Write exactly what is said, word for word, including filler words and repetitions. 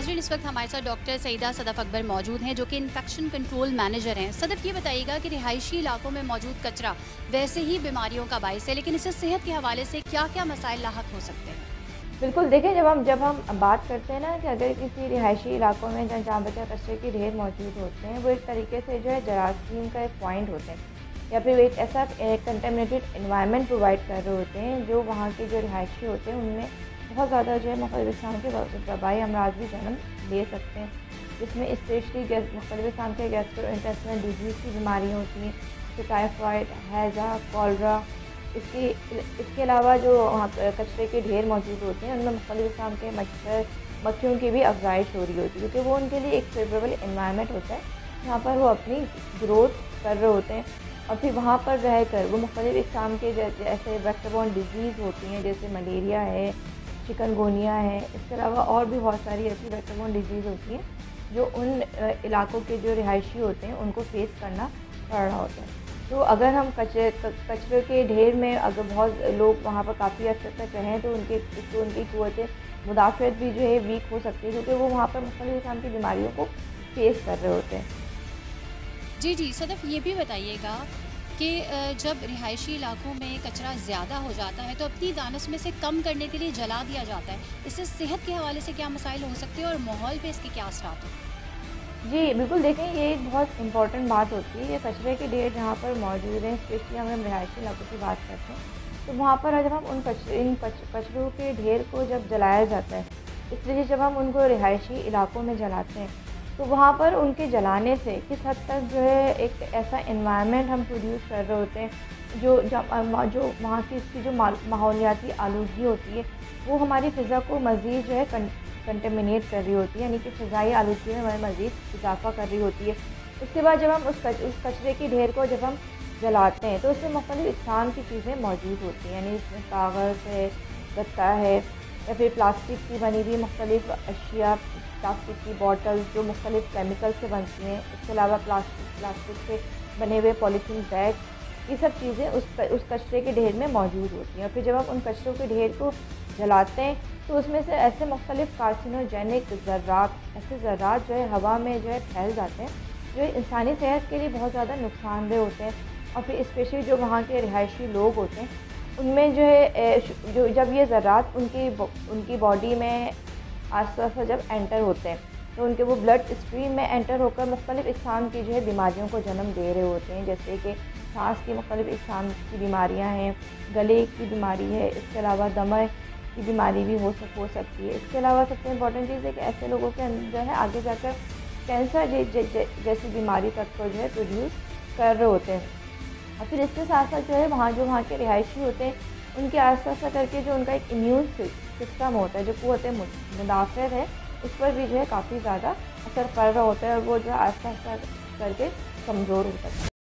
नाज़रीन, इस वक्त हमारे साथ डॉक्टर सईदा सदफ़ अकबर मौजूद हैं, जो कि इन्फेक्शन कंट्रोल मैनेजर हैं। सदफ़, ये बताइएगा कि रिहायशी इलाकों में मौजूद कचरा वैसे ही बीमारियों का बाइस है, लेकिन इससे सेहत के हवाले से क्या क्या मसाइल लाहक हो सकते हैं? बिल्कुल, देखिए जब हम जब हम बात करते हैं ना कि अगर किसी रिहायशी इलाकों में जहाँ जहाँ बचा कचरे के ढेर मौजूद होते हैं, वो एक तरीके से जो है जरासीम का एक पॉइंट होते हैं या फिर एक ऐसा कंटेमिनेटेड एनवायरनमेंट प्रोवाइड कर रहे होते हैं, जो वहाँ के जो रिहायशी होते हैं उनमें बहुत ज़्यादा जो है मुख्तलिफ़ किस्म के वबाई अमराज भी जन्म ले सकते हैं, जिसमें स्पेशली मुख्तलिफ़ किस्म के गैस्ट्रोइंटेस्टाइनल डिजीज़ की बीमारियाँ होती हैं, तो टाइफाइड, हैज़ा, कॉलरा। इसके इसके अलावा जो वहाँ कचरे के ढेर मौजूद होते हैं, उनमें मुख्तलिफ़ किस्म के मच्छर, मक्खियों की भी अफज़ाइश हो रही होती है, क्योंकि वो उनके लिए एक फेवरेबल एनवायरनमेंट होता है, जहाँ पर वो अपनी ग्रोथ कर रहे होते हैं। और फिर वहाँ पर रहकर वो मुख्तलिफ़ किस्म के जैसे वेक्टर-बॉर्न डिज़ीज़ होती हैं, जैसे मलेरिया है, चिकनगुनिया है। इसके अलावा और भी बहुत सारी ऐसी वेक्टर-बॉर्न डिज़ीज़ होती हैं, जो उन इलाकों के जो रिहायशी होते हैं, उनको फ़ेस करना पड़ रहा होता है। तो अगर हम कचरे कचरे के ढेर में अगर बहुत लोग वहाँ पर काफ़ी अर्से तक रहें, तो उनके तो उनकी क़ुव्वत मुदाफ़अत भी जो है वीक हो सकती है, क्योंकि वो वहाँ पर मुख्तलिफ़ किस्म की बीमारियों को फ़ेस कर रहे होते हैं। जी जी सदफ़, ये भी बताइएगा कि जब रिहायशी इलाकों में कचरा ज़्यादा हो जाता है, तो अपनी दानश में से कम करने के लिए जला दिया जाता है। इससे सेहत के हवाले से क्या मसाइल हो सकते हैं और माहौल पे इसके क्या असरात होते हैं? जी, बिल्कुल, देखें ये एक बहुत इम्पॉर्टेंट बात होती है। ये कचरे के ढेर जहाँ पर मौजूद हैं, स्पेशली हम रिहायशी इलाकों की बात करते हैं, तो वहाँ पर जब हम उन कचरे इन कच कचरों के ढेर को जब जलाया जाता है, इसलिए जब हम उनको रिहायशी इलाकों में जलाते हैं, तो वहाँ पर उनके जलाने से किस हद तक जो है एक ऐसा एनवायरनमेंट हम प्रोड्यूस कर रहे होते हैं, जो जो वहाँ की इसकी जो माहौलियाती आलूदगी होती है, वो हमारी फ़िज़ा को मज़ीद जो है कं कंटेमिनेट कर रही होती है, यानी कि फ़िज़ाई आलूदगी में हमें मज़ीद इज़ाफ़ा कर रही होती है। उसके बाद जब हम उस कच उस कचरे के ढेर को जब हम जलाते हैं, तो उसमें मुख्तलिफ़ इक़साम की चीज़ें मौजूद होती हैं, यानी इसमें कागज़ है, गत्ता है, या फिर प्लास्टिक की बनी हुई मुख्तलिफ़ अशिया, प्लास्टिक की बॉटल्स जो मुख्तलिफ़ केमिकल से बनती हैं। इसके अलावा प्लास्टिक प्लास्टिक से बने हुए पॉलीथीन बैग्स, ये सब चीज़ें उस उस कचरे के ढेर में मौजूद होती हैं। और फिर जब हम उन कचरों के ढेर को जलाते हैं, तो उसमें से ऐसे मुख्तलिफ़ कार्सिनोजेनिक ज़र्रात ऐसे ज़र्रात जो है हवा में जो है फैल जाते हैं, जो इंसानी सेहत के लिए बहुत ज़्यादा नुकसानदेह होते हैं। और फिर स्पेशली जो वहाँ के रिहायशी लोग होते हैं, उनमें जो है जो जब ये ज़र्रात उनकी उनकी बॉडी में आस-पास जब एंटर होते हैं, तो उनके वो ब्लड स्ट्रीम में एंटर होकर मुख्तलिफ़ इक़साम की जो है बीमारियों को जन्म दे रहे होते हैं, जैसे कि सांस की मुख्तलिफ़ इक़साम की बीमारियाँ हैं, गले की बीमारी है, इसके अलावा दमा की बीमारी भी हो सक हो सकती है। इसके अलावा सबसे इम्पोर्टेंट चीज़ है कि ऐसे लोगों के अंदर जो है आगे जाकर कैंसर जैसी बीमारी तक को जो है प्रोड्यूस कर रहे होते हैं। और फिर इसके साथ साथ जो है वहाँ जो वहाँ के रिहायशी होते हैं, उनके आस-पास करके जो उनका एक इम्यून सिस्टम होता है, जो क़ुव्वत मुदाफ़अत है, उस पर भी जो है काफ़ी ज़्यादा असर पड़ रहा होता है, और वो जो है आहिस्ता-आहिस्ता करके कमज़ोर होता है।